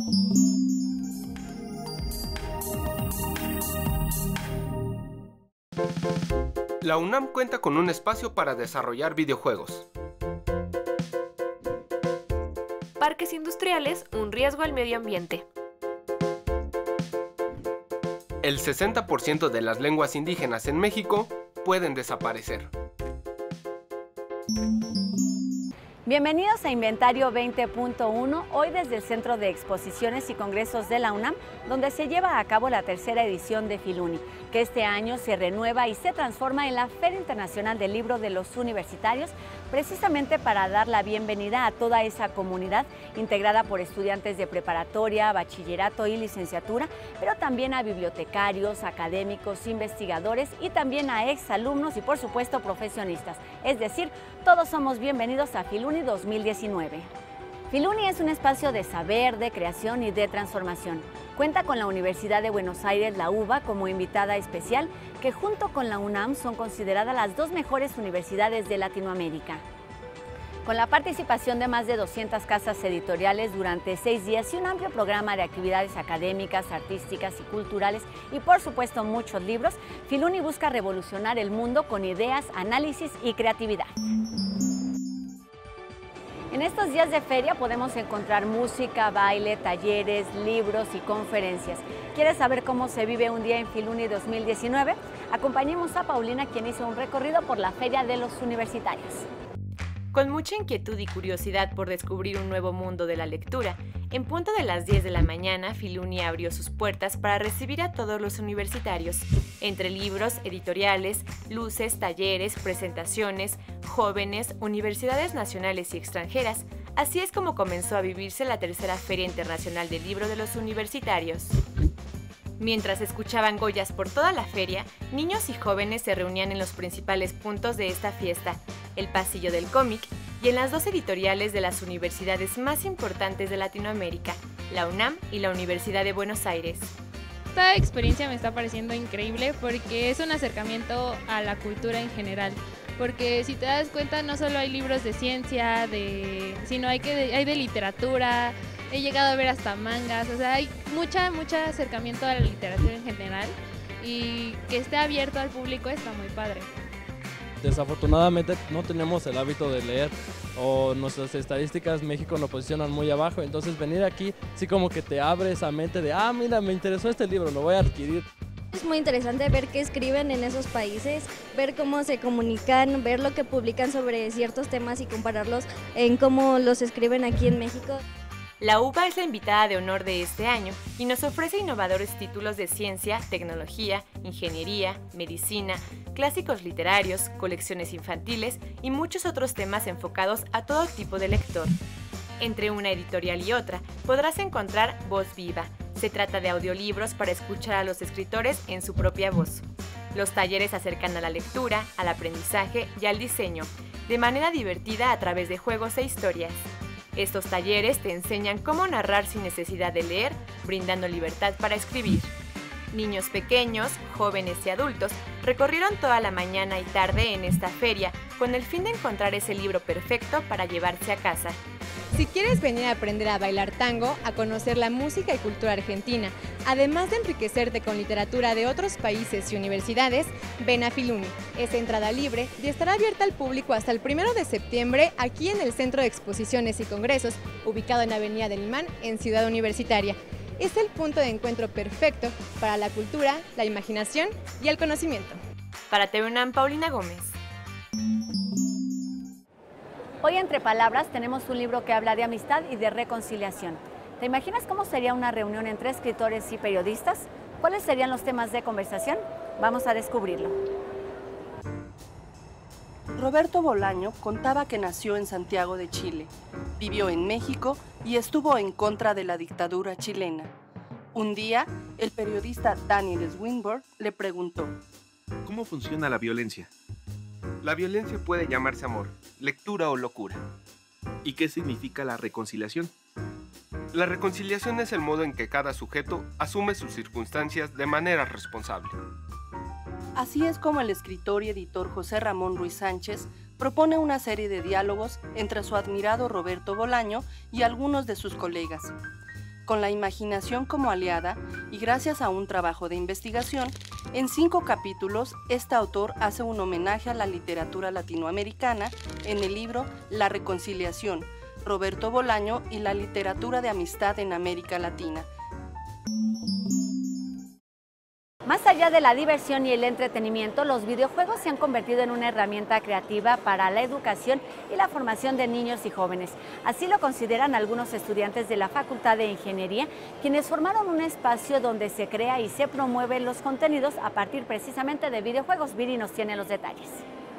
La UNAM cuenta con un espacio para desarrollar videojuegos. Parques industriales, un riesgo al medio ambiente. El 60% de las lenguas indígenas en México pueden desaparecer. Bienvenidos a Inventario 20.1, hoy desde el Centro de Exposiciones y Congresos de la UNAM, donde se lleva a cabo la tercera edición de Filuni, que este año se renueva y se transforma en la Feria Internacional del Libro de los Universitarios, precisamente para dar la bienvenida a toda esa comunidad integrada por estudiantes de preparatoria, bachillerato y licenciatura, pero también a bibliotecarios, académicos, investigadores y también a exalumnos y por supuesto profesionistas. Es decir, todos somos bienvenidos a Filuni 2019. Filuni es un espacio de saber, de creación y de transformación. Cuenta con la Universidad de Buenos Aires, la UBA, como invitada especial, que junto con la UNAM son consideradas las dos mejores universidades de Latinoamérica. Con la participación de más de 200 casas editoriales durante 6 días y un amplio programa de actividades académicas, artísticas y culturales y por supuesto muchos libros, Filuni busca revolucionar el mundo con ideas, análisis y creatividad. En estos días de feria podemos encontrar música, baile, talleres, libros y conferencias. ¿Quieres saber cómo se vive un día en Filuni 2019? Acompañemos a Paulina, quien hizo un recorrido por la Feria de los Universitarios. Con mucha inquietud y curiosidad por descubrir un nuevo mundo de la lectura, en punto de las 10 de la mañana, Filuni abrió sus puertas para recibir a todos los universitarios, entre libros, editoriales, luces, talleres, presentaciones, jóvenes, universidades nacionales y extranjeras. Así es como comenzó a vivirse la tercera Feria Internacional del Libro de los Universitarios. Mientras escuchaban Goyas por toda la feria, niños y jóvenes se reunían en los principales puntos de esta fiesta, el Pasillo del Cómic y en las dos editoriales de las universidades más importantes de Latinoamérica, la UNAM y la Universidad de Buenos Aires. Esta experiencia me está pareciendo increíble porque es un acercamiento a la cultura en general. Porque si te das cuenta, no solo hay libros de ciencia, sino hay de literatura. He llegado a ver hasta mangas, o sea, hay mucho acercamiento a la literatura en general y que esté abierto al público está muy padre. Desafortunadamente no tenemos el hábito de leer o nuestras estadísticas México nos posicionan muy abajo, entonces venir aquí sí como que te abre esa mente de mira, me interesó este libro, lo voy a adquirir. Es muy interesante ver qué escriben en esos países, ver cómo se comunican, ver lo que publican sobre ciertos temas y compararlos en cómo los escriben aquí en México. La UBA es la invitada de honor de este año y nos ofrece innovadores títulos de ciencia, tecnología, ingeniería, medicina, clásicos literarios, colecciones infantiles y muchos otros temas enfocados a todo tipo de lector. Entre una editorial y otra podrás encontrar Voz Viva. Se trata de audiolibros para escuchar a los escritores en su propia voz. Los talleres acercan a la lectura, al aprendizaje y al diseño, de manera divertida a través de juegos e historias. Estos talleres te enseñan cómo narrar sin necesidad de leer, brindando libertad para escribir. Niños pequeños, jóvenes y adultos recorrieron toda la mañana y tarde en esta feria con el fin de encontrar ese libro perfecto para llevarse a casa. Si quieres venir a aprender a bailar tango, a conocer la música y cultura argentina, además de enriquecerte con literatura de otros países y universidades, ven a Filuni. Es entrada libre y estará abierta al público hasta el 1 de septiembre aquí en el Centro de Exposiciones y Congresos, ubicado en Avenida del Imán, en Ciudad Universitaria. Es el punto de encuentro perfecto para la cultura, la imaginación y el conocimiento. Para TV UNAM, Paulina Gómez. Hoy Entre Palabras tenemos un libro que habla de amistad y de reconciliación. ¿Te imaginas cómo sería una reunión entre escritores y periodistas? ¿Cuáles serían los temas de conversación? Vamos a descubrirlo. Roberto Bolaño contaba que nació en Santiago de Chile, vivió en México y estuvo en contra de la dictadura chilena. Un día, el periodista Daniel Swinburne le preguntó: ¿cómo funciona la violencia? La violencia puede llamarse amor, lectura o locura. ¿Y qué significa la reconciliación? La reconciliación es el modo en que cada sujeto asume sus circunstancias de manera responsable. Así es como el escritor y editor José Ramón Ruiz Sánchez propone una serie de diálogos entre su admirado Roberto Bolaño y algunos de sus colegas. Con la imaginación como aliada y gracias a un trabajo de investigación, en 5 capítulos, este autor hace un homenaje a la literatura latinoamericana en el libro La Reconciliación, Roberto Bolaño y la literatura de amistad en América Latina. Más allá de la diversión y el entretenimiento, los videojuegos se han convertido en una herramienta creativa para la educación y la formación de niños y jóvenes. Así lo consideran algunos estudiantes de la Facultad de Ingeniería, quienes formaron un espacio donde se crea y se promueven los contenidos a partir precisamente de videojuegos. Viri nos tiene los detalles.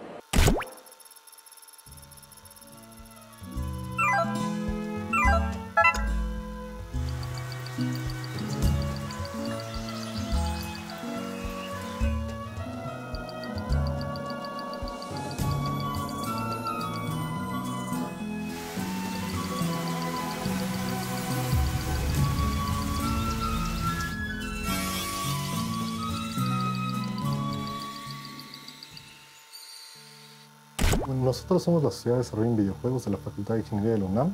Nosotros somos la Sociedad de Desarrollo en Videojuegos de la Facultad de Ingeniería de la UNAM.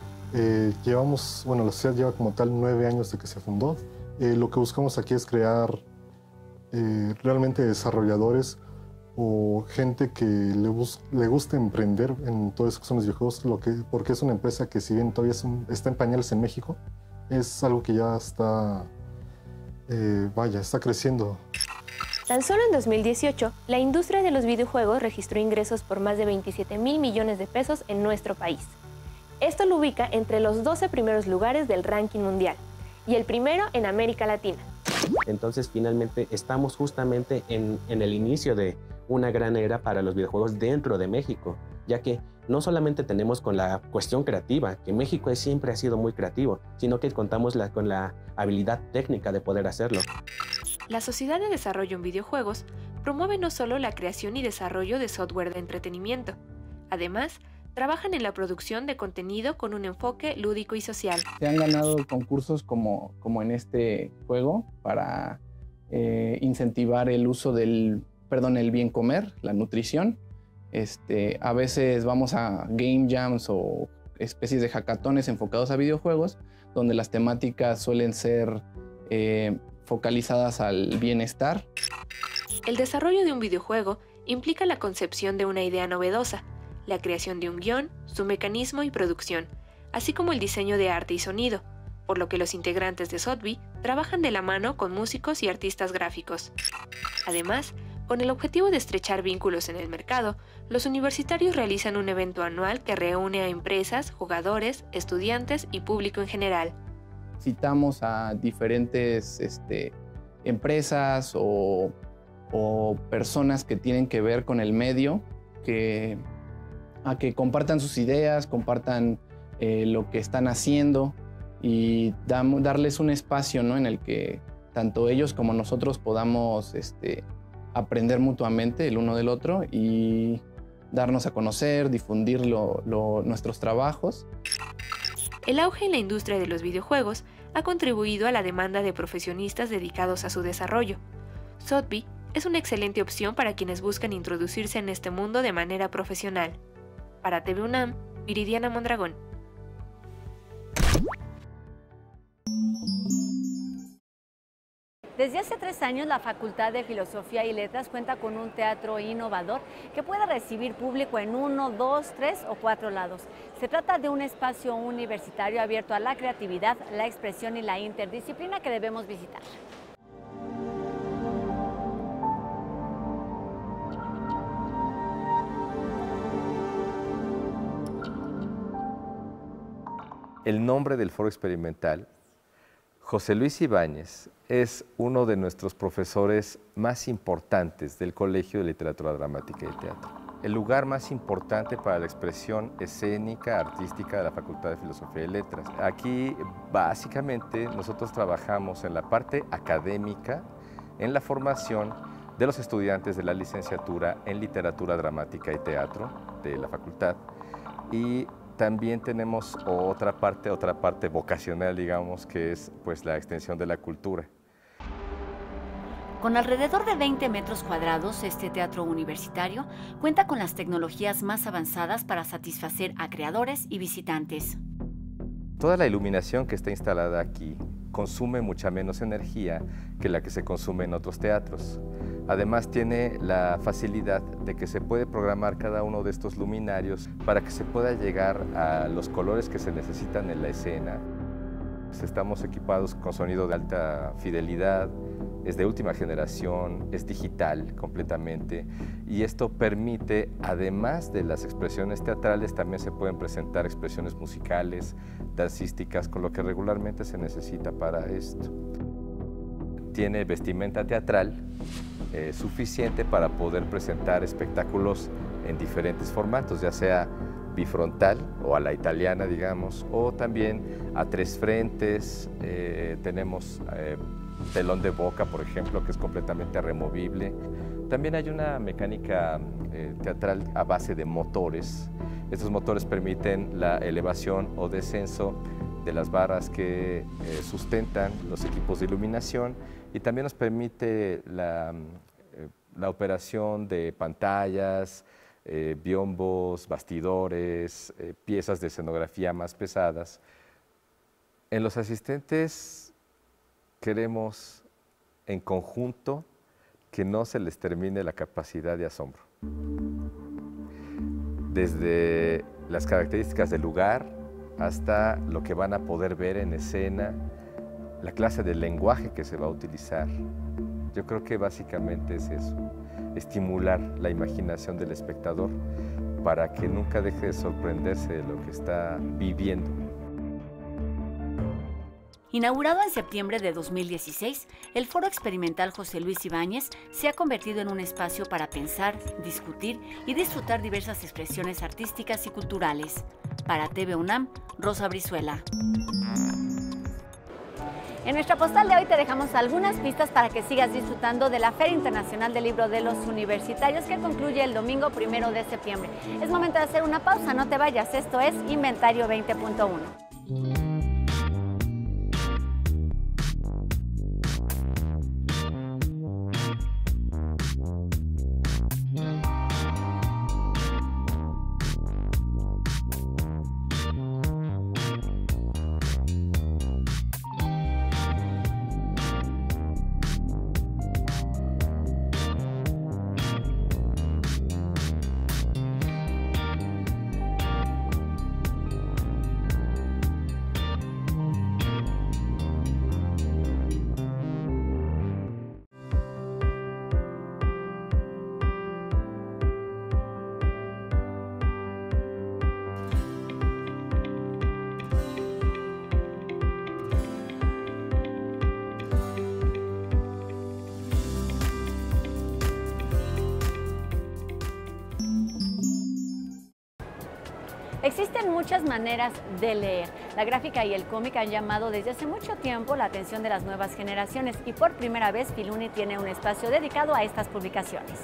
La sociedad lleva como tal 9 años de que se fundó. Lo que buscamos aquí es crear realmente desarrolladores o gente que le guste emprender en todo eso que son los videojuegos, porque es una empresa que, si bien todavía está en pañales en México, es algo que ya está creciendo. Tan solo en 2018, la industria de los videojuegos registró ingresos por más de 27,000 millones de pesos en nuestro país. Esto lo ubica entre los 12 primeros lugares del ranking mundial y el primero en América Latina. Entonces, finalmente, estamos justamente en el inicio de una gran era para los videojuegos dentro de México, ya que no solamente tenemos con la cuestión creativa, que México siempre ha sido muy creativo, sino que contamos con la habilidad técnica de poder hacerlo. La Sociedad de Desarrollo en Videojuegos promueve no solo la creación y desarrollo de software de entretenimiento, además, trabajan en la producción de contenido con un enfoque lúdico y social. Se han ganado concursos como en este juego para incentivar el uso el bien comer, la nutrición. A veces vamos a game jams o especies de hackatones enfocados a videojuegos, donde las temáticas suelen ser focalizadas al bienestar. El desarrollo de un videojuego implica la concepción de una idea novedosa, la creación de un guión, su mecanismo y producción, así como el diseño de arte y sonido, por lo que los integrantes de Sotheby trabajan de la mano con músicos y artistas gráficos. Además, con el objetivo de estrechar vínculos en el mercado, los universitarios realizan un evento anual que reúne a empresas, jugadores, estudiantes y público en general. Citamos a diferentes empresas o personas que tienen que ver con el medio, a que compartan sus ideas, compartan lo que están haciendo y darles un espacio, ¿no?, en el que tanto ellos como nosotros podamos aprender mutuamente el uno del otro y darnos a conocer, difundir nuestros trabajos. El auge en la industria de los videojuegos ha contribuido a la demanda de profesionistas dedicados a su desarrollo. Sotheby es una excelente opción para quienes buscan introducirse en este mundo de manera profesional. Para TV UNAM, Viridiana Mondragón. Desde hace 3 años, la Facultad de Filosofía y Letras cuenta con un teatro innovador que puede recibir público en 1, 2, 3 o 4 lados. Se trata de un espacio universitario abierto a la creatividad, la expresión y la interdisciplina que debemos visitar. El nombre del foro experimental, José Luis Ibáñez, es uno de nuestros profesores más importantes del Colegio de Literatura Dramática y Teatro. El lugar más importante para la expresión escénica, artística de la Facultad de Filosofía y Letras. Aquí, básicamente, nosotros trabajamos en la parte académica, en la formación de los estudiantes de la licenciatura en Literatura Dramática y Teatro de la facultad. Y también tenemos otra parte vocacional, digamos, que es pues la extensión de la cultura. Con alrededor de 20 metros cuadrados, este teatro universitario cuenta con las tecnologías más avanzadas para satisfacer a creadores y visitantes. Toda la iluminación que está instalada aquí consume mucha menos energía que la que se consume en otros teatros. Además, tiene la facilidad de que se puede programar cada uno de estos luminarios para que se pueda llegar a los colores que se necesitan en la escena. Estamos equipados con sonido de alta fidelidad, es de última generación, es digital completamente, y esto permite, además de las expresiones teatrales, también se pueden presentar expresiones musicales, dancísticas, con lo que regularmente se necesita para esto. Tiene vestimenta teatral suficiente para poder presentar espectáculos en diferentes formatos, ya sea bifrontal o a la italiana, digamos, o también a tres frentes. Tenemos telón de boca, por ejemplo, que es completamente removible. También hay una mecánica teatral a base de motores. Estos motores permiten la elevación o descenso de las barras que sustentan los equipos de iluminación, y también nos permite la operación de pantallas, biombos, bastidores, piezas de escenografía más pesadas. En los asistentes queremos en conjunto que no se les termine la capacidad de asombro. Desde las características del lugar hasta lo que van a poder ver en escena, la clase de lenguaje que se va a utilizar. Yo creo que básicamente es eso, estimular la imaginación del espectador para que nunca deje de sorprenderse de lo que está viviendo. Inaugurado en septiembre de 2016, el Foro Experimental José Luis Ibáñez se ha convertido en un espacio para pensar, discutir y disfrutar diversas expresiones artísticas y culturales. Para TV UNAM, Rosa Brizuela. En nuestra postal de hoy te dejamos algunas pistas para que sigas disfrutando de la Feria Internacional del Libro de los Universitarios, que concluye el domingo 1 de septiembre. Es momento de hacer una pausa, no te vayas, esto es Inventario 20.1. Existen muchas maneras de leer. La gráfica y el cómic han llamado desde hace mucho tiempo la atención de las nuevas generaciones, y por primera vez Filuni tiene un espacio dedicado a estas publicaciones.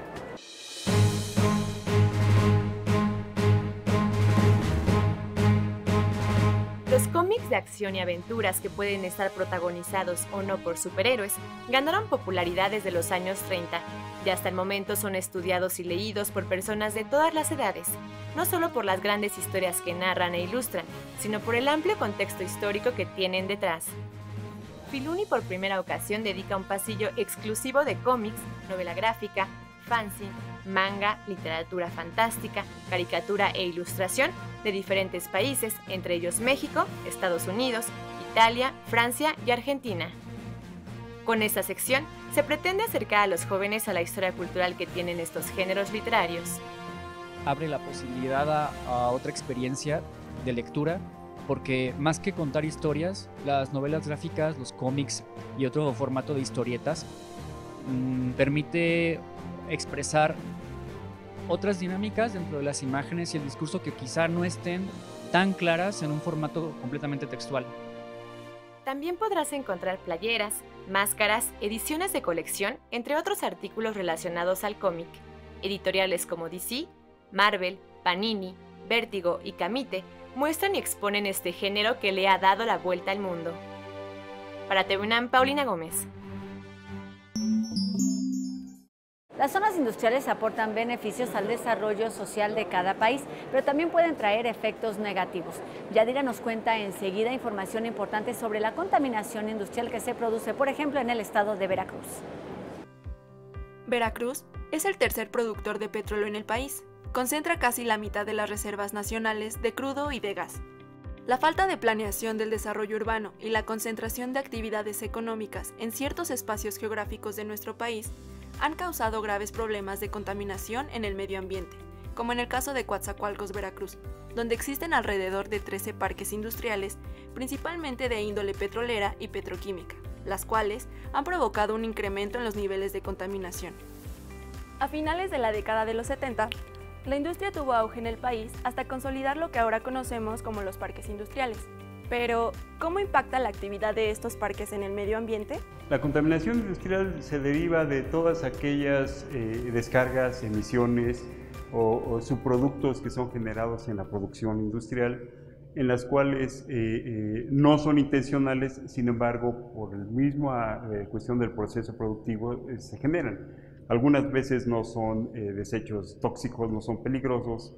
Los cómics de acción y aventuras, que pueden estar protagonizados o no por superhéroes, ganaron popularidad desde los años 30 y hasta el momento son estudiados y leídos por personas de todas las edades, no solo por las grandes historias que narran e ilustran, sino por el amplio contexto histórico que tienen detrás. Filuni por primera ocasión dedica un pasillo exclusivo de cómics, novela gráfica, fanzine, manga, literatura fantástica, caricatura e ilustración de diferentes países, entre ellos México, Estados Unidos, Italia, Francia y Argentina. Con esta sección se pretende acercar a los jóvenes a la historia cultural que tienen estos géneros literarios. Abre la posibilidad a otra experiencia de lectura, porque más que contar historias, las novelas gráficas, los cómics y otro formato de historietas permite expresar otras dinámicas dentro de las imágenes y el discurso que quizá no estén tan claras en un formato completamente textual. También podrás encontrar playeras, máscaras, ediciones de colección, entre otros artículos relacionados al cómic. Editoriales como DC, Marvel, Panini, Vértigo y Camite muestran y exponen este género que le ha dado la vuelta al mundo. Para TV UNAM, Paulina Gómez. Las zonas industriales aportan beneficios al desarrollo social de cada país, pero también pueden traer efectos negativos. Yadira nos cuenta enseguida información importante sobre la contaminación industrial que se produce, por ejemplo, en el estado de Veracruz. Veracruz es el tercer productor de petróleo en el país. Concentra casi la mitad de las reservas nacionales de crudo y de gas. La falta de planeación del desarrollo urbano y la concentración de actividades económicas en ciertos espacios geográficos de nuestro país han causado graves problemas de contaminación en el medio ambiente, como en el caso de Coatzacoalcos, Veracruz, donde existen alrededor de 13 parques industriales, principalmente de índole petrolera y petroquímica, las cuales han provocado un incremento en los niveles de contaminación. A finales de la década de los 70, la industria tuvo auge en el país hasta consolidar lo que ahora conocemos como los parques industriales. Pero, ¿cómo impacta la actividad de estos parques en el medio ambiente? La contaminación industrial se deriva de todas aquellas descargas, emisiones o subproductos que son generados en la producción industrial, en las cuales no son intencionales, sin embargo, por la misma cuestión del proceso productivo se generan. Algunas veces no son desechos tóxicos, no son peligrosos,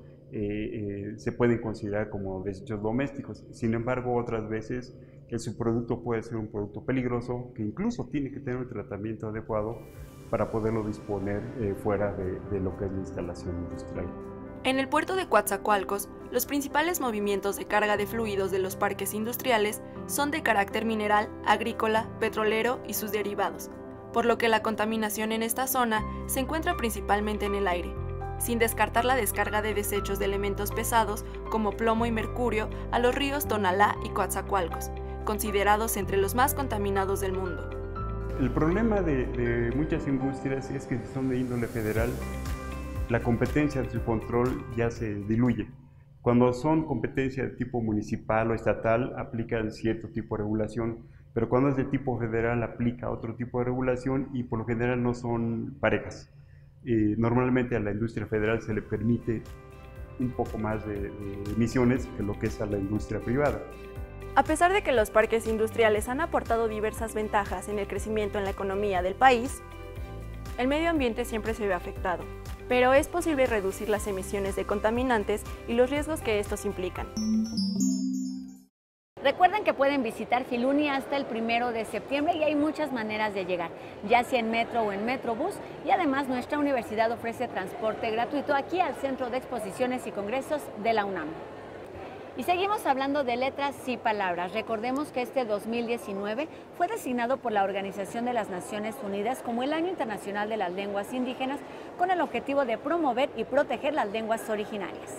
se pueden considerar como desechos domésticos. Sin embargo, otras veces el subproducto puede ser un producto peligroso que incluso tiene que tener un tratamiento adecuado para poderlo disponer fuera de lo que es la instalación industrial. En el puerto de Coatzacoalcos, los principales movimientos de carga de fluidos de los parques industriales son de carácter mineral, agrícola, petrolero y sus derivados, por lo que la contaminación en esta zona se encuentra principalmente en el aire, sin descartar la descarga de desechos de elementos pesados como plomo y mercurio a los ríos Tonalá y Coatzacoalcos, considerados entre los más contaminados del mundo. El problema de muchas industrias es que si son de índole federal, la competencia de su control ya se diluye. Cuando son competencia de tipo municipal o estatal, aplican cierto tipo de regulación, pero cuando es de tipo federal aplica otro tipo de regulación y por lo general no son parejas. Normalmente a la industria federal se le permite un poco más de emisiones que lo que es a la industria privada. A pesar de que los parques industriales han aportado diversas ventajas en el crecimiento en la economía del país, el medio ambiente siempre se ve afectado, pero es posible reducir las emisiones de contaminantes y los riesgos que estos implican. Recuerden que pueden visitar Filuni hasta el 1 de septiembre y hay muchas maneras de llegar, ya sea en metro o en metrobús, y además nuestra universidad ofrece transporte gratuito aquí al Centro de Exposiciones y Congresos de la UNAM. Y seguimos hablando de letras y palabras. Recordemos que este 2019 fue designado por la Organización de las Naciones Unidas como el Año Internacional de las Lenguas Indígenas, con el objetivo de promover y proteger las lenguas originarias.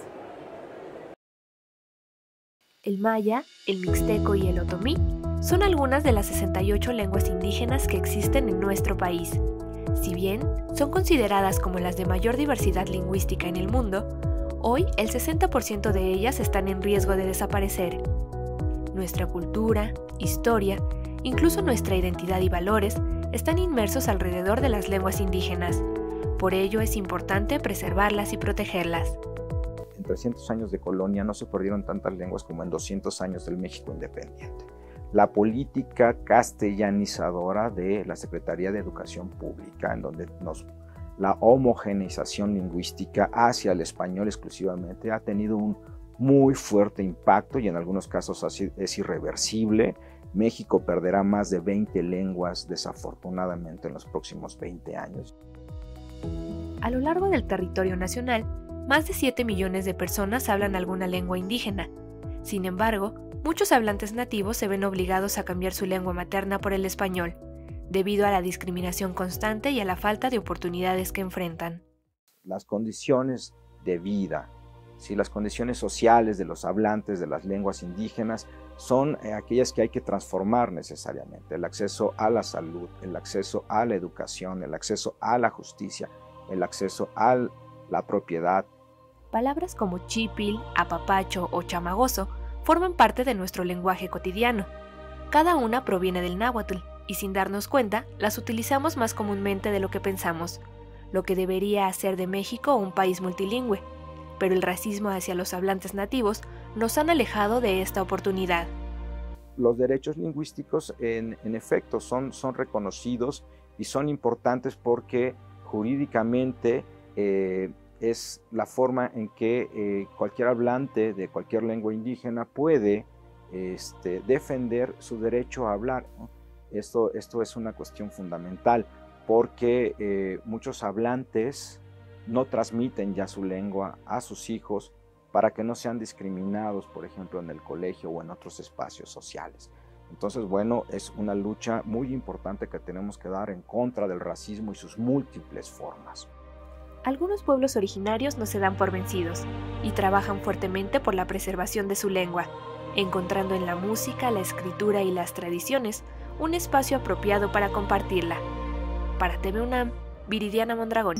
El maya, el mixteco y el otomí son algunas de las 68 lenguas indígenas que existen en nuestro país. Si bien son consideradas como las de mayor diversidad lingüística en el mundo, hoy el 60% de ellas están en riesgo de desaparecer. Nuestra cultura, historia, incluso nuestra identidad y valores están inmersos alrededor de las lenguas indígenas. Por ello es importante preservarlas y protegerlas. En 300 años de colonia no se perdieron tantas lenguas como en 200 años del México independiente. La política castellanizadora de la Secretaría de Educación Pública, en donde la homogeneización lingüística hacia el español exclusivamente ha tenido un muy fuerte impacto y en algunos casos es irreversible. México perderá más de 20 lenguas desafortunadamente en los próximos 20 años. A lo largo del territorio nacional, más de 7 millones de personas hablan alguna lengua indígena. Sin embargo, muchos hablantes nativos se ven obligados a cambiar su lengua materna por el español, debido a la discriminación constante y a la falta de oportunidades que enfrentan. Las condiciones de vida, las condiciones sociales de los hablantes de las lenguas indígenas son aquellas que hay que transformar necesariamente. El acceso a la salud, el acceso a la educación, el acceso a la justicia, el acceso a la propiedad. Palabras como chipil, apapacho o chamagoso forman parte de nuestro lenguaje cotidiano. Cada una proviene del náhuatl y sin darnos cuenta las utilizamos más comúnmente de lo que pensamos, lo que debería hacer de México un país multilingüe. Pero el racismo hacia los hablantes nativos nos han alejado de esta oportunidad. Los derechos lingüísticos en efecto son reconocidos y son importantes porque jurídicamente es la forma en que cualquier hablante de cualquier lengua indígena puede defender su derecho a hablar, ¿no? Esto es una cuestión fundamental porque muchos hablantes no transmiten ya su lengua a sus hijos para que no sean discriminados, por ejemplo, en el colegio o en otros espacios sociales. Entonces, bueno, es una lucha muy importante que tenemos que dar en contra del racismo y sus múltiples formas. Algunos pueblos originarios no se dan por vencidos y trabajan fuertemente por la preservación de su lengua, encontrando en la música, la escritura y las tradiciones un espacio apropiado para compartirla. Para TV UNAM, Viridiana Mondragón.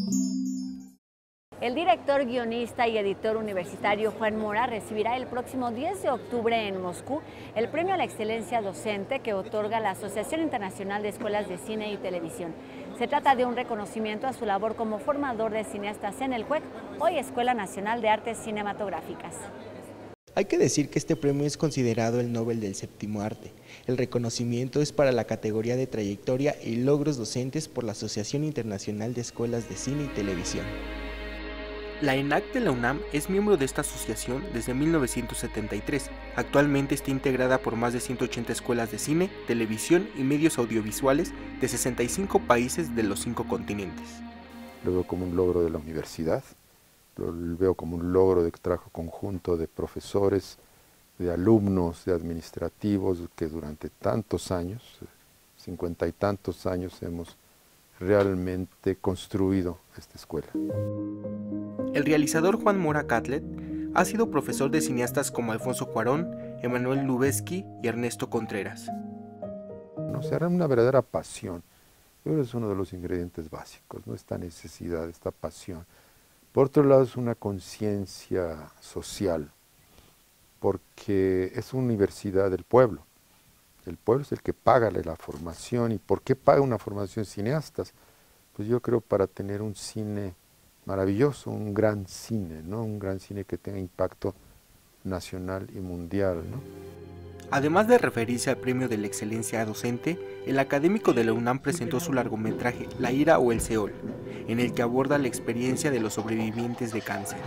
El director, guionista y editor universitario Juan Mora recibirá el próximo 10 de octubre en Moscú el Premio a la Excelencia Docente que otorga la Asociación Internacional de Escuelas de Cine y Televisión. Se trata de un reconocimiento a su labor como formador de cineastas en el CUEC, hoy Escuela Nacional de Artes Cinematográficas. Hay que decir que este premio es considerado el Nobel del Séptimo Arte. El reconocimiento es para la categoría de trayectoria y logros docentes por la Asociación Internacional de Escuelas de Cine y Televisión. La ENAC de la UNAM es miembro de esta asociación desde 1973. Actualmente está integrada por más de 180 escuelas de cine, televisión y medios audiovisuales de 65 países de los 5 continentes. Lo veo como un logro de la universidad, lo veo como un logro de trabajo conjunto de profesores, de alumnos, de administrativos, que durante tantos años, 50 y tantos años, hemos realmente construido esta escuela. El realizador Juan Mora Catlett ha sido profesor de cineastas como Alfonso Cuarón, Emanuel Lubezki y Ernesto Contreras. No, será una verdadera pasión. Yo creo que es uno de los ingredientes básicos, ¿no? Esta necesidad, esta pasión. Por otro lado, es una conciencia social, porque es una universidad del pueblo. El pueblo es el que paga la formación. ¿Y por qué paga una formación de cineastas? Pues yo creo para tener un cine maravilloso, un gran cine, ¿no? Un gran cine que tenga impacto nacional y mundial, ¿no? Además de referirse al Premio de la Excelencia Docente, el académico de la UNAM presentó su largometraje La ira o el Seol, en el que aborda la experiencia de los sobrevivientes de cáncer.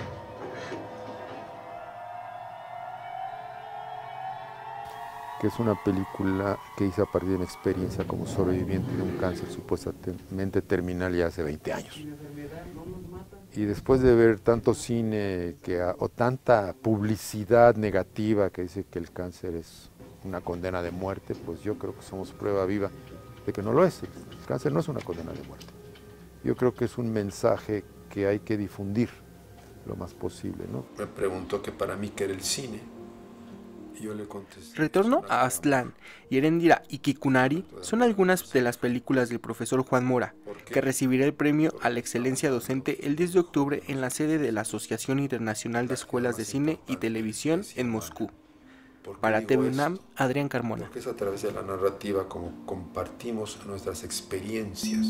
Que es una película que hice a partir de mi experiencia como sobreviviente de un cáncer supuestamente terminal ya hace 20 años. Y después de ver tanto cine o tanta publicidad negativa que dice que el cáncer es una condena de muerte, pues yo creo que somos prueba viva de que no lo es. El cáncer no es una condena de muerte. Yo creo que es un mensaje que hay que difundir lo más posible, ¿no? Me preguntó que para mí qué era el cine. Yo le contesté. Retorno a Aztlán y Erendira y Kikunari son algunas de las películas del profesor Juan Mora, que recibirá el premio a la excelencia docente el 10 de octubre en la sede de la Asociación Internacional de Escuelas de Cine y Televisión en Moscú. Para TV UNAM, Adrián Carmona. Porque es a través de la narrativa como compartimos nuestras experiencias.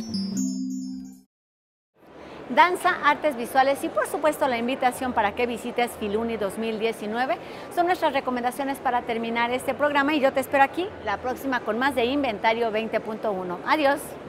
Danza, artes visuales y por supuesto la invitación para que visites Filuni 2019 son nuestras recomendaciones para terminar este programa y yo te espero aquí la próxima con más de Inventario 20.1. Adiós.